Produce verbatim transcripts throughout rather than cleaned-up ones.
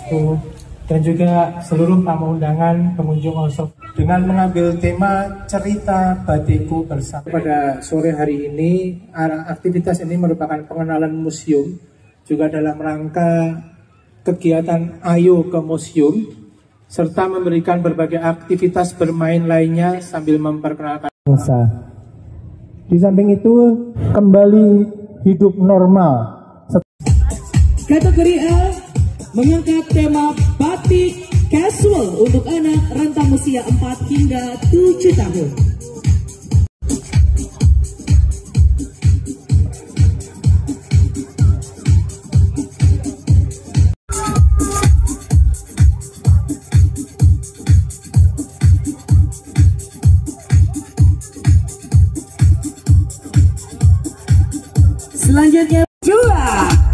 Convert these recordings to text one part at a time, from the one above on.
Wabarakatuh, dan juga seluruh tamu undangan pengunjung workshop dengan mengambil tema cerita batikku bersama. Pada sore hari ini, aktivitas ini merupakan pengenalan museum, juga dalam rangka kegiatan Ayo ke Museum, serta memberikan berbagai aktivitas bermain lainnya sambil memperkenalkan bangsa. Di samping itu, kembali hidup normal. Kategori A mengangkat tema batik casual untuk anak rentang usia empat hingga tujuh tahun. Selanjutnya dua.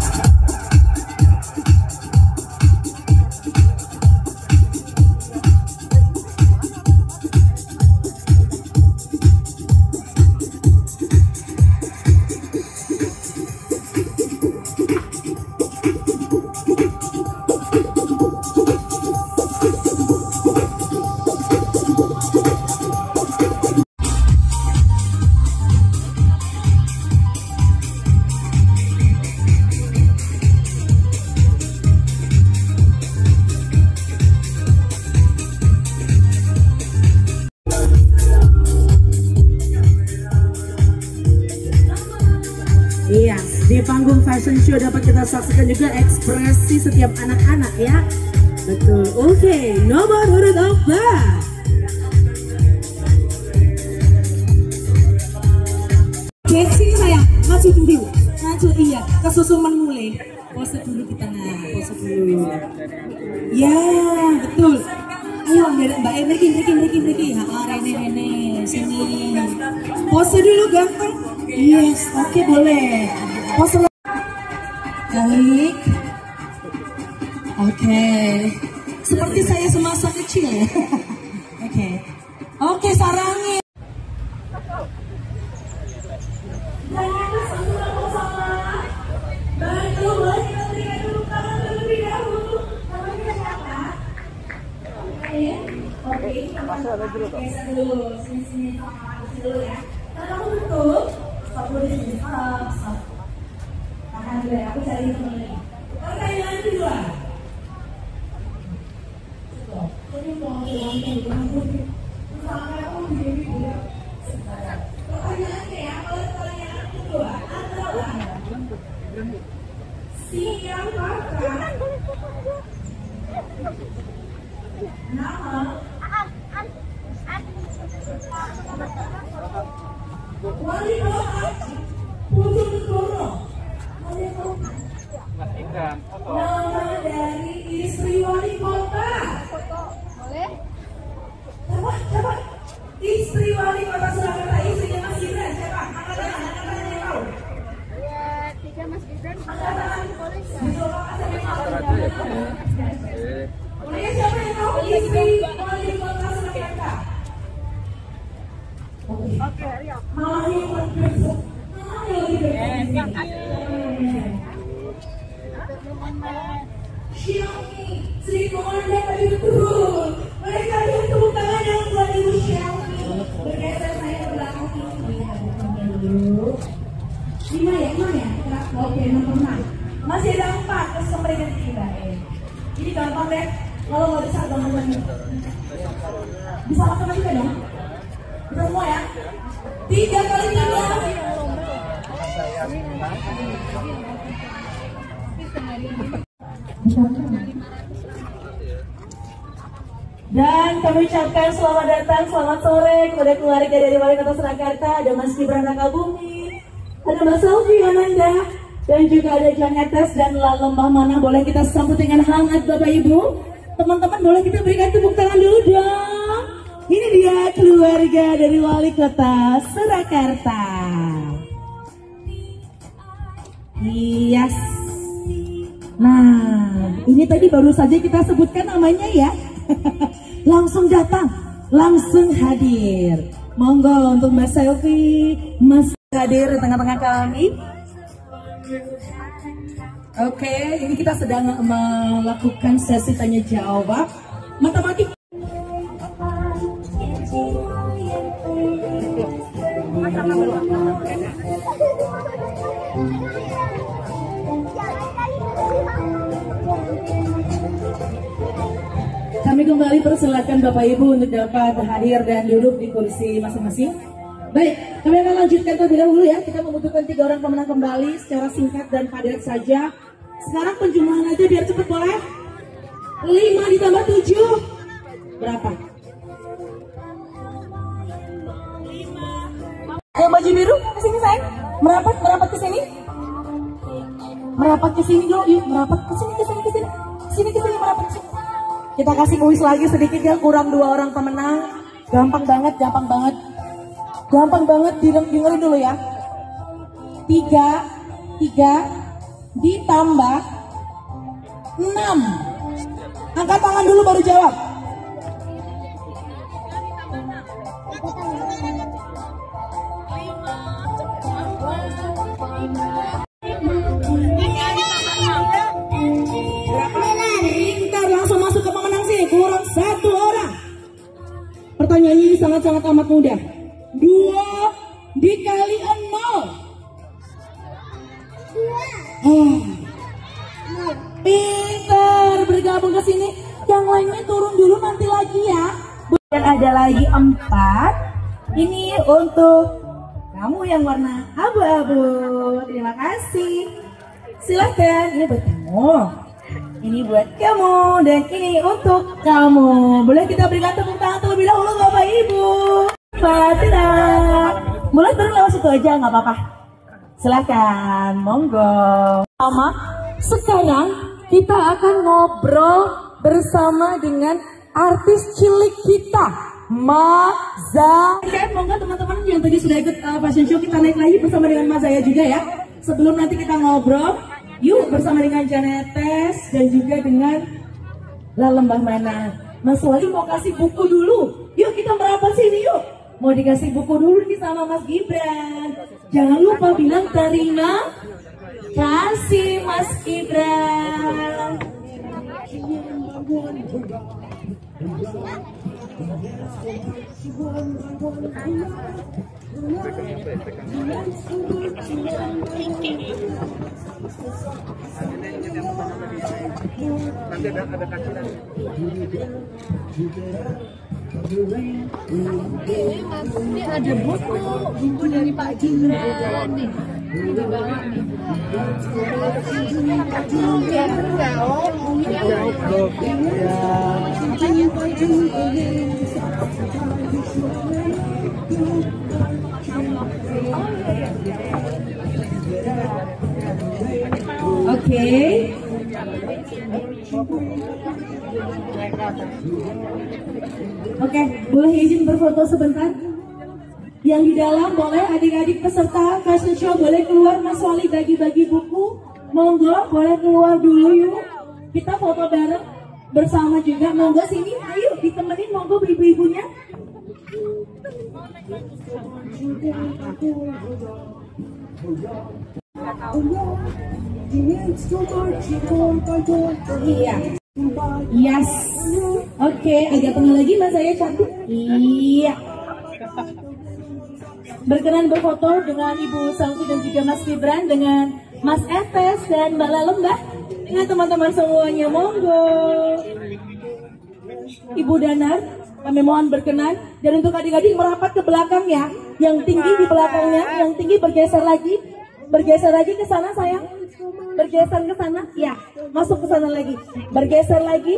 Iya, di panggung fashion show dapat kita saksikan juga ekspresi setiap anak-anak ya. Betul. Oke, okay. Nomor urut empat. Kecil sayang, maju dulu, maju iya, kesusuman mulai. Pose dulu kita nah, pose dulu. Ya, betul. Ayo, Mbak Em, Riki, Riki, Riki, Riki. Ha, Rene, Rene, sini. Pose dulu ganteng. Yes, oke okay, boleh. Pose baik. Oke. Okay. Seperti saya semasa kecil ya. Oke. Okay. Oke, okay, sarangnya. Oke, dulu, sini sini dulu ya. Nah, kamu tutup, stop dulu di sini, stop, stop. Tahan dulu ya, aku cari temen lagi. Pertanyaan kedua. Stop. Ini mau ngomongin dengan putih. Sampai aku begini dulu. Pertanyaannya ya, kalau pertanyaan kedua adalah siapakah nama wali kota Bojonegoro? Nama dari istri wali kota. Boleh? Siapa? Siapa? Istri wali kota Surakarta, istrinya Mas Gibran. Siapa? Angkat tangan, angkat tangan yang tahu. Ya, tiga Mas Gibran. Angkat tangan. Boleh. Boleh, siapa yang tahu istri wali kota Surakarta? Oke, oke, ayo. Malah yang berbesok. Malah yang berbesok. Xiaomi, Sri Komanda tadi betul. Mereka ada tepuk tangan yang buat Ibu Xiaomi. Bergeser saya ke belakang dulu. Lima ya, enam ya? Oke, nomor enam. Masih ada empat, terus mereka tiga. Ini gampang deh. Kalau mau bisa gampang. Bisa makan juga dong? Bisa semua ya? Tiga kali tiga. Dan kami ucapkan selamat datang, selamat sore kepada keluarga dari Wali Kota Surakarta. Ada Mas Gibran Rakabumi, ada Mbak Selvi Ananda, dan juga ada Jan Etes dan Lembah Mana. Boleh kita sambut dengan hangat Bapak Ibu. Teman-teman boleh kita berikan tepuk tangan dulu dong. Ini dia keluarga dari Wali Kota Surakarta. Yes. Nah, ini tadi baru saja kita sebutkan namanya ya. Langsung datang, langsung hadir. Monggo untuk Mbak Selvi, Mas hadir di tengah-tengah kami. Oke, ini kita sedang melakukan sesi tanya jawab matematika. Kami kembali persilakan Bapak Ibu untuk dapat hadir dan duduk di kursi masing-masing. Baik, kami akan lanjutkan terlebih dahulu ya. Kita membutuhkan tiga orang pemenang kembali secara singkat dan padat saja. Sekarang penjumlahan aja biar cepet boleh. lima ditambah tujuh berapa? Yang baju biru kesini sayang. Merapat, merapat ke sini. Merapat ke sini dulu, yuk merapat ke sini, ke sini, ke sini. Sini ke sini, merapat ke sini. Kita kasih kuis lagi sedikit ya, kurang dua orang pemenang. Gampang banget, gampang banget. Gampang banget, dengerin dulu ya. Tiga, tiga ditambah enam. Angkat tangan dulu baru jawab. Pintar, langsung masuk ke pemenang sini. Kurang satu orang. Pertanyaannya ini sangat-sangat amat mudah. Dua dikali nol. Oh. Pintar, bergabung ke sini. Yang lainnya turun dulu nanti lagi ya. Dan ada lagi empat. Ini untuk kamu yang warna abu-abu. Terima kasih. Silahkan, ini buat kamu. Ini buat kamu dan ini untuk kamu. Boleh kita berikan tepuk tangan terlebih dahulu Bapak Ibu. Tidak. Mulai turun lewat situ aja nggak apa-apa. Silakan, monggo. Sama. Sekarang kita akan ngobrol bersama dengan artis cilik kita, Maza. Oke, monggo teman-teman yang tadi sudah ikut uh, fashion show, kita naik lagi bersama dengan Mazaya juga ya. Sebelum nanti kita ngobrol, yuk bersama dengan Janetes dan juga dengan La Lembah Mana. Mas Wali mau kasih buku dulu. Yuk kita merapat sini yuk. Mau dikasih buku dulu nih sama Mas Gibran. Jangan lupa bilang terima kasih Mas Gibran. Nanti ada ada kasihan. Ini ada buku, buku dari Pak Gibran nih. Ini banget nih. Biar enggak, oh, Oke. Oke, boleh izin berfoto sebentar? Yang di dalam boleh adik-adik peserta fashion show boleh keluar. Mas Wali bagi-bagi buku. Monggo, boleh keluar dulu yuk. Kita foto bareng bersama juga. Monggo sini, ayo ditemenin monggo ibu-ibunya. Iya. Yes. Oke, agak tengah lagi Mas saya cantik. Iya. Berkenan berfoto dengan Ibu Sangsi dan juga Mas Gibran, dengan Mas Etes dan Mbak Lembah, dengan teman-teman semuanya, monggo. Ibu Danar, kami mohon berkenan, dan untuk adik-adik merapat ke belakang ya. Yang tinggi di belakangnya, yang tinggi bergeser lagi, bergeser lagi ke sana sayang, bergeser ke sana, ya, masuk ke sana lagi, bergeser lagi.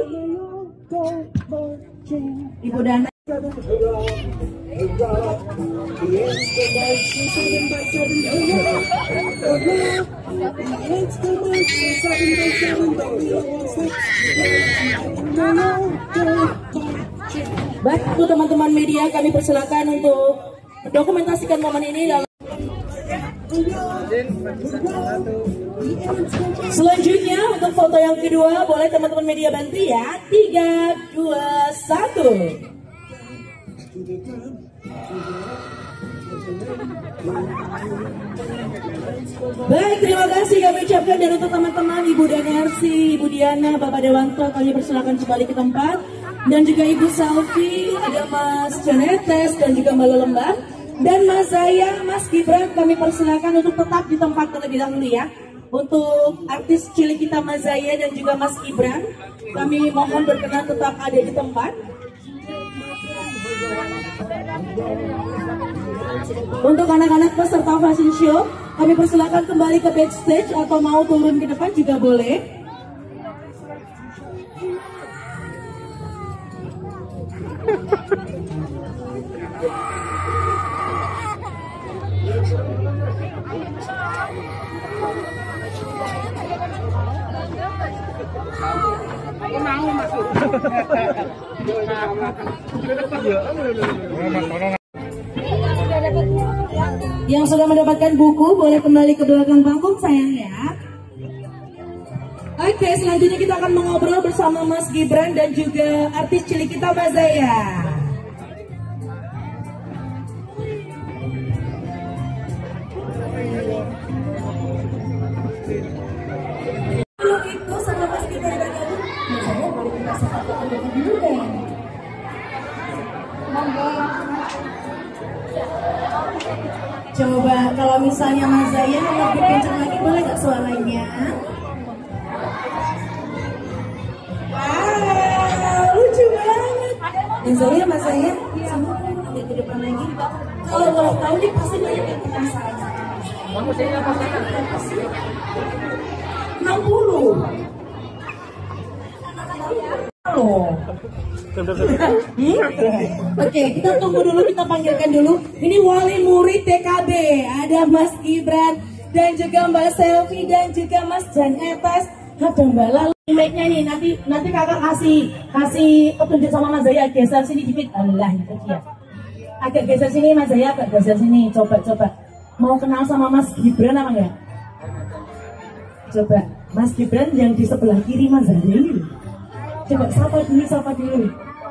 Ibu Danar. Baik, untuk teman-teman media kami persilakan untuk mendokumentasikan momen ini dalam. Selanjutnya untuk foto yang kedua boleh teman-teman media bantu ya. Tiga, dua, satu. Baik, terima kasih kami ucapkan, dan untuk teman-teman Ibu Danarsi, Ibu Diana, Bapak Dewanto, kami persilakan kembali ke tempat, dan juga Ibu Salvi, ada Mas Janetes dan juga Mbak Lembah, dan Mas Zaya, Mas Gibran, kami persilakan untuk tetap di tempat terlebih dahulu ya. Untuk artis cilik kita Mas Zaya dan juga Mas Gibran, kami mohon berkenan tetap ada di tempat. Untuk anak-anak peserta fashion show, kami persilakan kembali ke backstage atau mau turun ke depan juga boleh. Yang sudah mendapatkan buku boleh kembali ke belakang panggung sayang ya. Oke, selanjutnya kita akan mengobrol bersama Mas Gibran dan juga artis cilik kita Mas Zaya. Itu sama Mas Gibran dan Mas Zaya boleh kita sapa-sapa dulu deh. Coba kalau misalnya Mas Zaya lebih kencang lagi boleh nggak suaranya? Wow, lucu banget. Mas Zaya, Mas Zaya, sama agak ke depan lagi. Kalau boleh tahu nih pasti banyak yang penasaran. enam puluh. Halo. Hmm? Oke, kita tunggu dulu, kita panggilkan dulu. Ini wali murid T K B, ada Mas Gibran dan juga Mbak Selvi dan juga Mas Janetes. Ada Mbak Lalu. Mic-nya nih, nanti nanti kakak kasih kasih petunjuk sama Mas Zaya, geser sini dikit. Allah, itu dia. Agak geser sini Mas Zaya, agak geser sini. Coba coba. Mau kenal sama Mas Gibran apa enggak? Coba, Mas Gibran yang di sebelah kiri Mas Zaya. Coba sapa dulu, sapa dulu.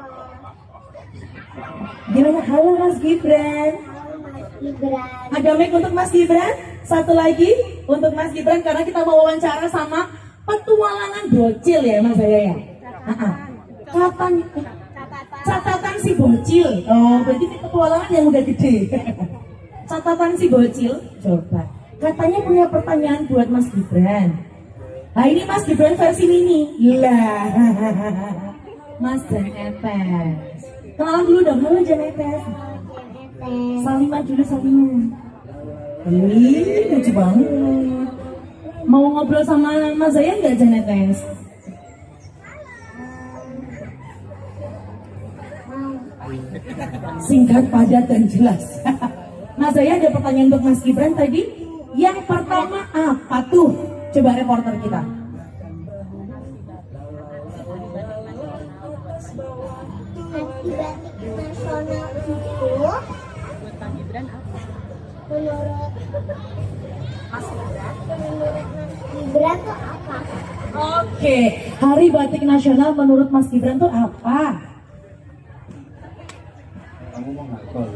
Gimana? Halo Mas Gibran. Gibran. Ada mic untuk Mas Gibran. Satu lagi untuk Mas Gibran karena kita mau wawancara sama petualangan bocil ya Mas Zaya ya. Kapan catatan si bocil? Oh, berarti ini petualangan yang udah gede. Catatan si bocil. Coba. Katanya punya pertanyaan buat Mas Gibran. Nah ini Mas Gibran versi mini. Lah. Mas Janetes. Kenalan dulu dong, halo Janetes. Salimah dulu, Salimah. Ih, lucu banget. Mau ngobrol sama Mas Zaya nggak Janetes? Singkat, padat, dan jelas. Mas Zaya ada pertanyaan untuk Mas Gibran tadi. Yang pertama apa tuh? Coba reporter kita. Arti batik nasional itu menurut Mas Gibran, menurut Mas Gibran tuh apa? Oke, Hari Batik Nasional menurut Mas Gibran tuh apa? Kamu mau ngakal?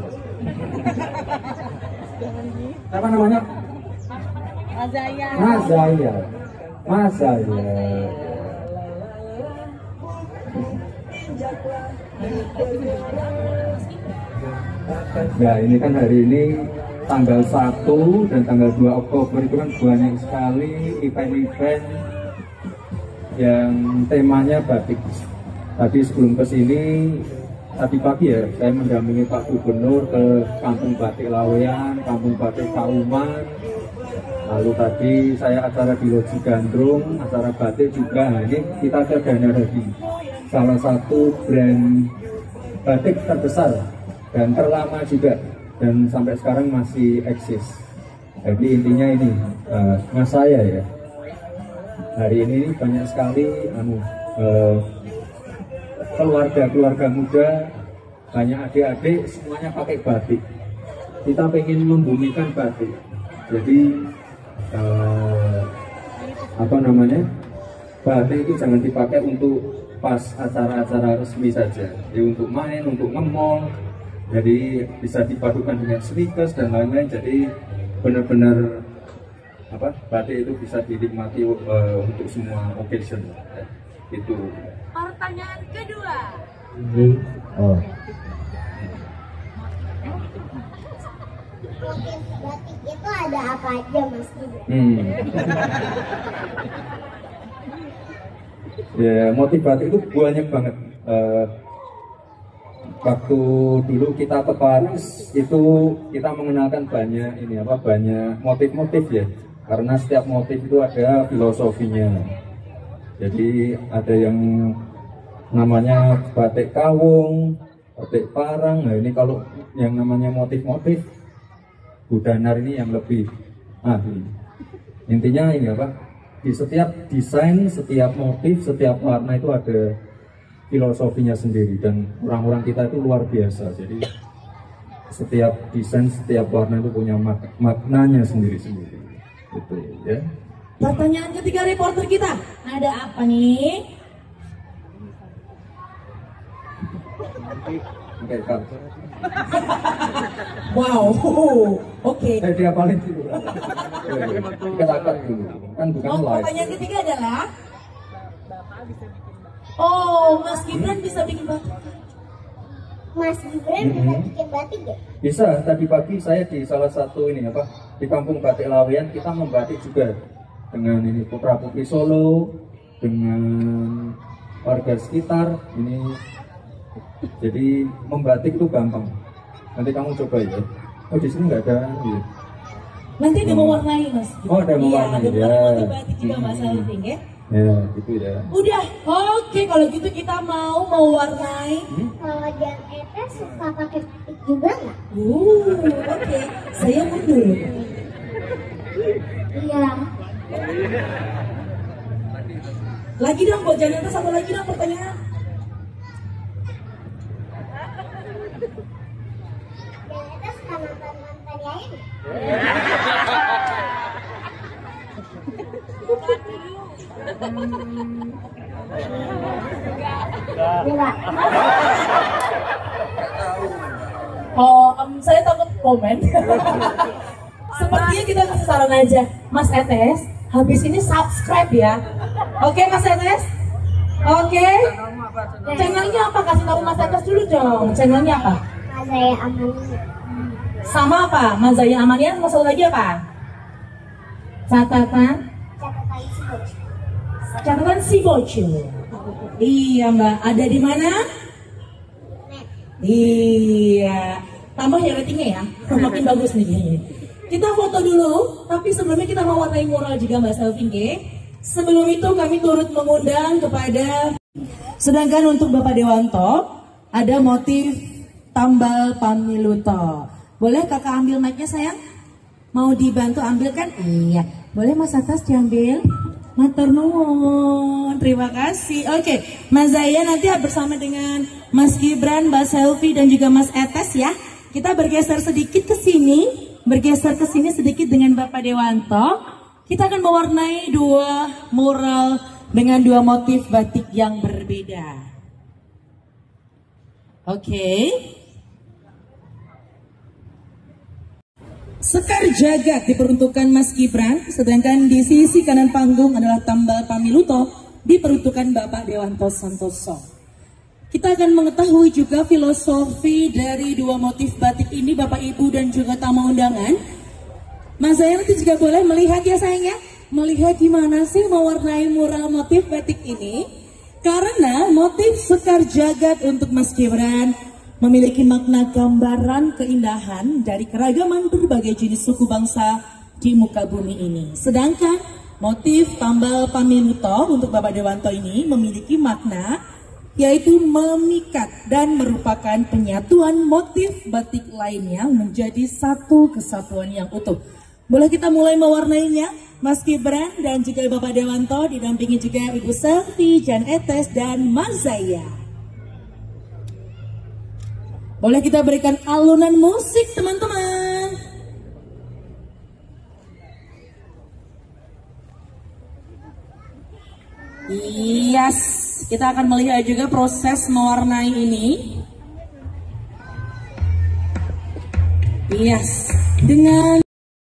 Apa namanya? Mas Zaya. Mas Zaya. Mas Zaya. Ya ini kan hari ini tanggal satu dan tanggal dua Oktober itu kan banyak sekali event-event yang temanya batik. Tadi sebelum kesini, tadi pagi ya, saya mendampingi Pak Gubernur ke Kampung Batik Lawean, Kampung Batik Kauman. Lalu tadi saya acara di Loji Gandrung, acara batik juga. Nah, ini kita ke Dana Hadi, salah satu brand batik terbesar dan terlama juga, dan sampai sekarang masih eksis. Jadi intinya ini, uh, mas saya ya, hari ini banyak sekali anu, uh, keluarga-keluarga muda, banyak adik-adik semuanya pakai batik. Kita pengen membumikan batik. Jadi uh, apa namanya, batik itu jangan dipakai untuk pas acara-acara resmi saja. Jadi untuk main, untuk nge-mall, Jadi bisa dipadukan dengan sneakers dan lain-lain. Jadi benar-benar apa batik itu bisa dinikmati uh, untuk semua occasion. Ya. Itu. Pertanyaan kedua. Oh. Motif batik itu ada apa aja Mas Gibran? Hmm. Ya, motif batik itu banyak banget. Uh, waktu dulu kita ke Paris itu kita mengenalkan banyak ini apa banyak motif-motif ya. Karena setiap motif itu ada filosofinya. Jadi ada yang namanya batik kawung, batik parang. Nah ini kalau yang namanya motif-motif Budanar ini yang lebih ahli. Intinya ini apa? Di setiap desain, setiap motif, setiap warna itu ada filosofinya sendiri dan orang-orang kita itu luar biasa. Jadi setiap desain, setiap warna itu punya mak maknanya sendiri-sendiri. Gitu ya. Pertanyaan ketiga reporter kita, ada apa nih? Oke, Kak. Wow, oke. Eh, dia paling dulu. Katakan dulu. Kan bukan Oh, live. pertanyaan ketiga adalah, oh, Mas Gibran bisa bikin batik. Mas Gibran bisa Mm-hmm. bikin batik ya? Bisa, tadi pagi saya di salah satu ini apa di kampung Batik Laweyan kita membatik juga dengan ini putra putri Solo dengan warga sekitar ini. Jadi membatik itu gampang. Nanti kamu coba ya. Oh di sini nggak ada. Ya. Nanti dia Hmm. mewarnai Mas. Oh, ada mewarnai, Iya, ada ya. motif batik juga Mas Hmm. Alvin ya. Ya gitu ya. Udah, oke kalau gitu kita mau mewarnai. Hmm? Kalau Jan Ete suka pakai batik juga nggak? Uh, oke. Saya mundur. Iya. Lagi dong buat jangan satu lagi dong pertanyaan. Jan Ete suka nonton nonton Yayan? Enggak. Oh, um, saya takut komen. Sepertinya kita kasih saran aja, Mas Etes. Habis ini subscribe ya. Oke, Mas Etes. Oke. Channelnya apa? Kasih tahu Mas Etes dulu dong. Channelnya apa? Mazaya Amania. Sama apa? Mazaya Amania. Mau satu lagi apa? Catatan. Catatan sibuk. Catatan si bocil. Iya Mbak. Ada di mana? Iya. Tambah ya ratingnya ya. Makin bagus nih kayaknya. Kita foto dulu, tapi sebelumnya kita mau warnai mural juga Mbak Selvin. Sebelum itu kami turut mengundang kepada, sedangkan untuk Bapak Dewanto ada motif tambal pamiluto. Boleh kakak ambil mic-nya sayang? Mau dibantu ambilkan? Iya. Boleh Mas Atas diambil? Matur nuwun, terima kasih. Oke, Mas Zaya nanti bersama dengan Mas Gibran, Mbak Selvi dan juga Mas Etes ya. Kita bergeser sedikit ke sini, bergeser ke sini sedikit dengan Bapak Dewanto. Kita akan mewarnai dua mural dengan dua motif batik yang berbeda. Oke. Sekar Jagat diperuntukkan Mas Gibran, sedangkan di sisi kanan panggung adalah tambal pamiluto diperuntukkan Bapak Dewanto Santoso. Kita akan mengetahui juga filosofi dari dua motif batik ini Bapak Ibu dan juga tamu undangan. Mas Zaya nanti juga boleh melihat ya sayangnya, melihat gimana sih mewarnai mural motif batik ini. Karena motif Sekar Jagat untuk Mas Gibran memiliki makna gambaran keindahan dari keragaman berbagai jenis suku bangsa di muka bumi ini. Sedangkan motif tambal pamiluto untuk Bapak Dewanto ini memiliki makna yaitu memikat dan merupakan penyatuan motif batik lainnya menjadi satu kesatuan yang utuh. Boleh kita mulai mewarnainya, Mas Gibran dan juga Bapak Dewanto didampingi juga Ibu Selvi, Jan Etes dan Mas Zaya. Boleh kita berikan alunan musik teman-teman. Yes, kita akan melihat juga proses mewarnai ini. Yes, dengan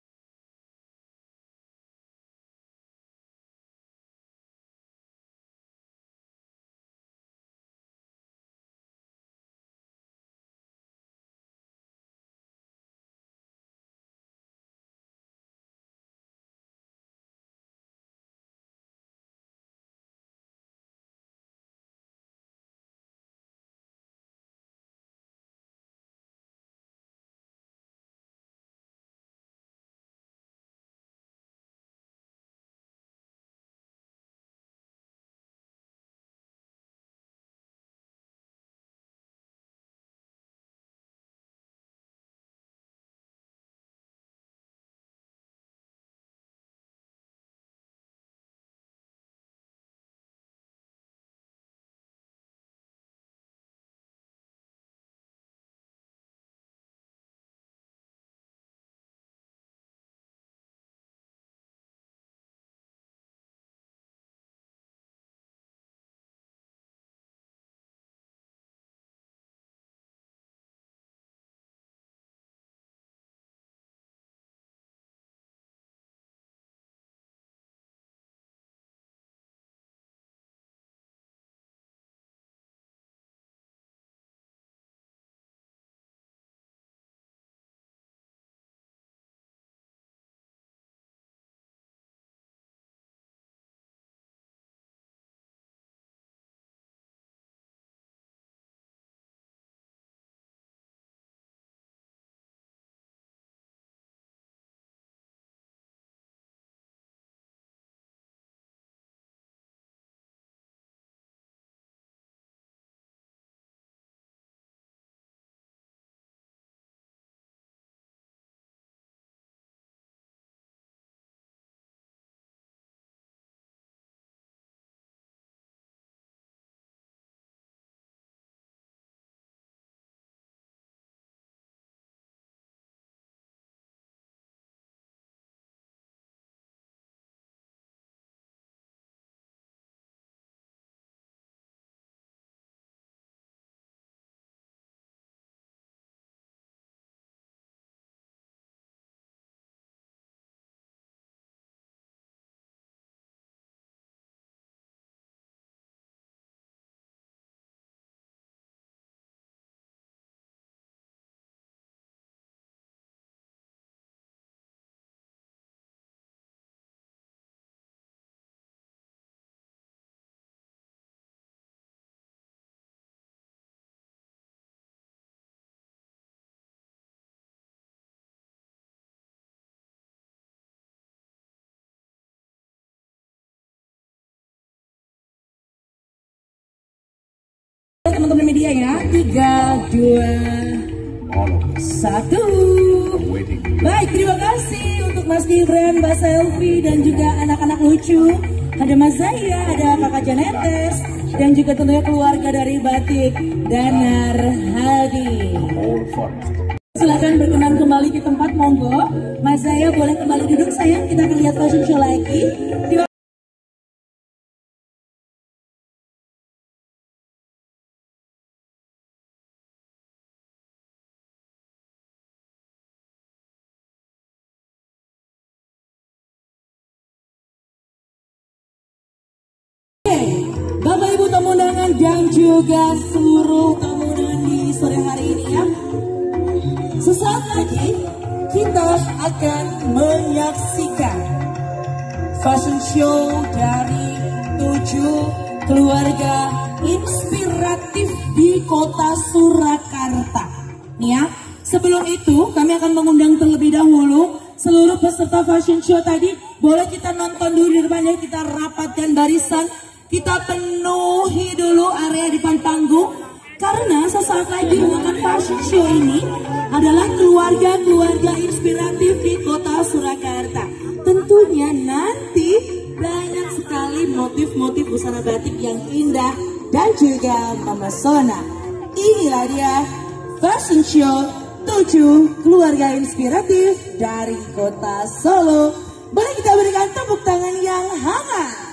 teman-teman media ya, tiga, dua, satu. Baik, terima kasih untuk Mas Gibran, Mbak Selvi, dan juga anak-anak lucu. Ada Mas Zaya, ada Kakak Janetes, dan juga tentunya keluarga dari Batik Danar Hadi. Silakan berkenan kembali ke tempat, monggo. Mas Zaya boleh kembali duduk sayang, kita akan lihat fashion show lagi. Terima Bapak Ibu tamu undangan dan juga seluruh tamu undangan di sore hari ini ya. Sesaat lagi kita akan menyaksikan fashion show dari tujuh keluarga inspiratif di kota Surakarta. Nih ya, sebelum itu kami akan mengundang terlebih dahulu seluruh peserta fashion show tadi. Boleh kita nonton dulu di depannya, kita rapatkan barisan. Kita penuhi dulu area di depan panggung karena sesaat lagi ruangan fashion show ini adalah keluarga-keluarga inspiratif di kota Surakarta. Tentunya nanti banyak sekali motif-motif busana batik yang indah dan juga memesona. Inilah dia fashion show tujuh keluarga inspiratif dari kota Solo. Boleh kita berikan tepuk tangan yang hangat.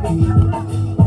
hati.